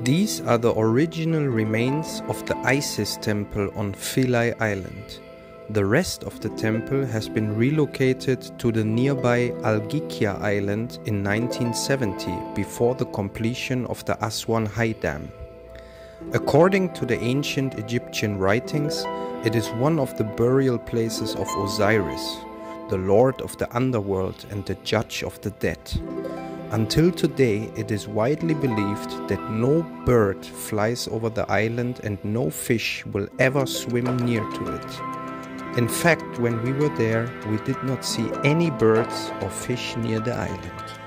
These are the original remains of the Isis temple on Philae Island. The rest of the temple has been relocated to the nearby Agilkia Island in 1970 before the completion of the Aswan High Dam. According to the ancient Egyptian writings, it is one of the burial places of Osiris, the lord of the underworld and the judge of the dead. Until today, it is widely believed that no bird flies over the island and no fish will ever swim near to it. In fact, when we were there, we did not see any birds or fish near the island.